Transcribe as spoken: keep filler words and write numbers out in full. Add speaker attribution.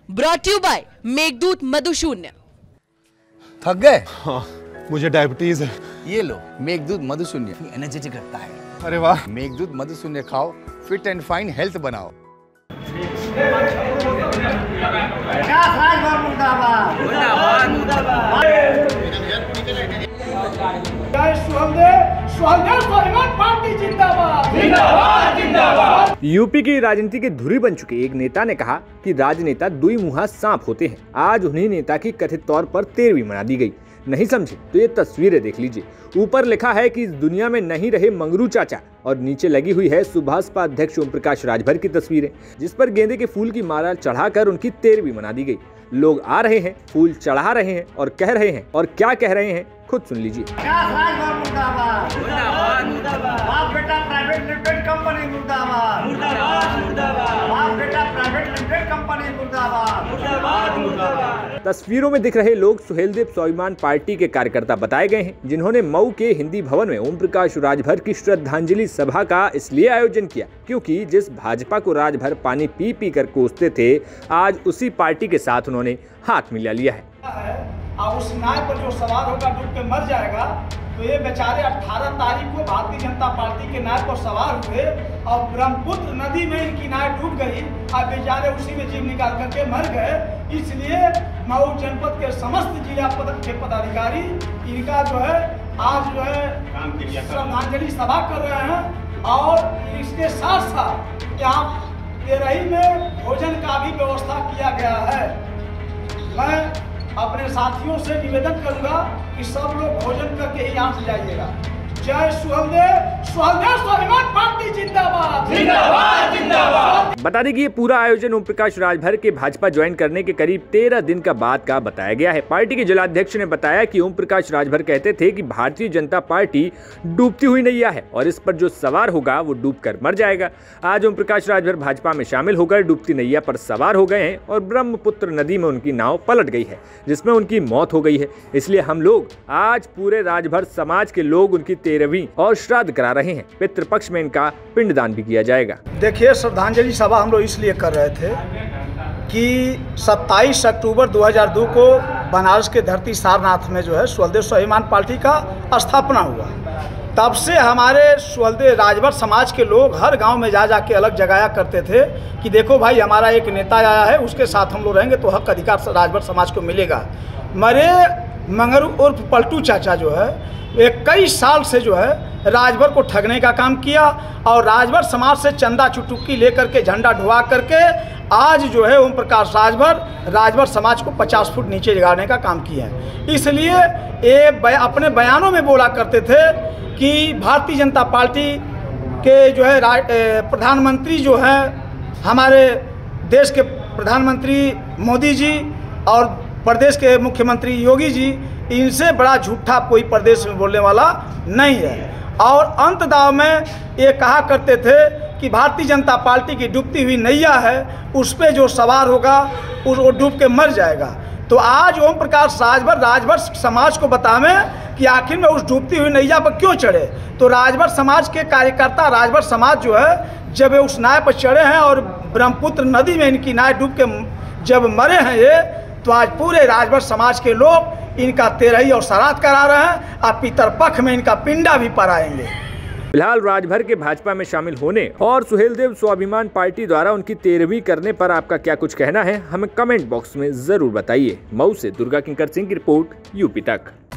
Speaker 1: Brought you by Meghdoot Madhushunya.
Speaker 2: थक गए?
Speaker 3: हाँ, मुझे डायबिटीज है।
Speaker 2: ये लो मेघदूत मधुशून्य, एनर्जेटिक रखता है।
Speaker 3: अरे वाह।
Speaker 2: मेघदूत मधुशून्य खाओ, फिट एंड फाइन हेल्थ बनाओ।
Speaker 4: यूपी की राजनीति के धुरी बन चुके एक नेता ने कहा कि राजनेता दुई मुहा सांप होते हैं। आज उन्हीं नेता की कथित तौर पर तेरहवीं मना दी गई। नहीं समझे तो ये तस्वीरें देख लीजिए। ऊपर लिखा है कि इस दुनिया में नहीं रहे मंगरू चाचा और नीचे लगी हुई है सुभाषपा अध्यक्ष ओम प्रकाश राजभर की तस्वीरें, जिस पर गेंदे के फूल की माला चढ़ाकर उनकी तेरहवीं मना दी गई। लोग आ रहे हैं, फूल चढ़ा रहे हैं और कह रहे हैं, और क्या कह रहे हैं खुद सुन लीजिए। तस्वीरों में दिख रहे लोग सुहेलदेव स्वाभिमान पार्टी के कार्यकर्ता बताए गए हैं, जिन्होंने मऊ के हिंदी भवन में ओम प्रकाश राजभर की श्रद्धांजलि सभा का इसलिए आयोजन किया क्योंकि जिस भाजपा को राजभर पानी पी पी कर कोसते थे, आज उसी पार्टी के साथ उन्होंने हाथ मिला लिया है।
Speaker 5: और उस नाव पर जो सवार होगा डूब के मर जाएगा। तो ये बेचारे अठारह तारीख को भारतीय जनता पार्टी के नाव पर सवार हुए और ब्रह्मपुत्र नदी में इनकी नाव डूब गई और बेचारे उसी में जीव निकाल करके मर गए। इसलिए मऊ जनपद के समस्त जिला पद के पदाधिकारी इनका जो है आज जो है श्रद्धांजलि सभा कर रहे हैं और इसके साथ साथ यहाँ तेरही में भोजन का भी व्यवस्था किया गया है। मैं अपने साथियों से निवेदन करूंगा कि सब लोग भोजन करके ही यहाँ से जाइएगा। जय सुहेलदेव, सुहेलदेव स्वाभिमान पार्टी जिंदाबाद जिंदाबाद जिंदाबाद।
Speaker 4: बता दें कि ये पूरा आयोजन ओम प्रकाश राजभर के भाजपा ज्वाइन करने के करीब तेरह दिन का बाद का बताया गया है। पार्टी के जिलाध्यक्ष ने बताया कि ओम प्रकाश राजभर कहते थे कि भारतीय जनता पार्टी डूबती हुई नैया है और इस पर जो सवार होगा वो डूब कर मर जाएगा। आज ओम प्रकाश राजभर भाजपा में शामिल होकर डूबती नैया पर सवार हो गए हैं और ब्रह्मपुत्र नदी में उनकी नाव पलट गई है, जिसमें उनकी मौत हो गई है। इसलिए हम लोग आज पूरे राजभर समाज के लोग उनकी तेरहवीं और श्राद्ध करा रहे हैं। पितृपक्ष में इनका पिंडदान भी किया जाएगा।
Speaker 5: देखिए, श्रद्धांजलि सभा हम लोग इसलिए कर रहे थे कि सत्ताईस अक्टूबर दो हज़ार दो को बनारस के धरती सारनाथ में जो है सुहेलदेव स्वाभिमान पार्टी का स्थापना हुआ। तब से हमारे सुहेलदेव राजभर समाज के लोग हर गांव में जा जा के अलग जगाया करते थे कि देखो भाई, हमारा एक नेता आया है, उसके साथ हम लोग रहेंगे तो हक अधिकार राजभर समाज को मिलेगा। मरे मंगरू उर्फ पलटू चाचा जो है इक्कीस साल से जो है राजभर को ठगने का काम किया और राजभर समाज से चंदा चुटुक्की लेकर के झंडा ढुआ करके आज जो है ओम प्रकाश राजभर राजभर समाज को पचास फुट नीचे गिराने का काम किया है। इसलिए ये बय, अपने बयानों में बोला करते थे कि भारतीय जनता पार्टी के जो है प्रधानमंत्री जो है हमारे देश के प्रधानमंत्री मोदी जी और प्रदेश के मुख्यमंत्री योगी जी, इनसे बड़ा झूठा कोई प्रदेश में बोलने वाला नहीं है। और अंत दाव में ये कहा करते थे कि भारतीय जनता पार्टी की डूबती हुई नैया है, उस पर जो सवार होगा उस वो डूब के मर जाएगा। तो आज ओम प्रकाश राजभर राजभर समाज को बतावें कि आखिर में उस डूबती हुई नैया पर क्यों चढ़े। तो राजभर समाज के कार्यकर्ता राजभर समाज जो है जब उस नाव पर चढ़े हैं और ब्रह्मपुत्र नदी में इनकी नाव डूब के जब मरे हैं ये, तो आज पूरे राजभर समाज के लोग इनका तेरही और श्राद्ध करा रहे हैं और पितरपक्ष में इनका पिंडा भी पराएंगे।
Speaker 4: फिलहाल राजभर के भाजपा में शामिल होने और सुहेलदेव स्वाभिमान पार्टी द्वारा उनकी तेरहवीं करने पर आपका क्या कुछ कहना है, हमें कमेंट बॉक्स में जरूर बताइए। मऊ से दुर्गा किंकर सिंह की रिपोर्ट, यूपी तक।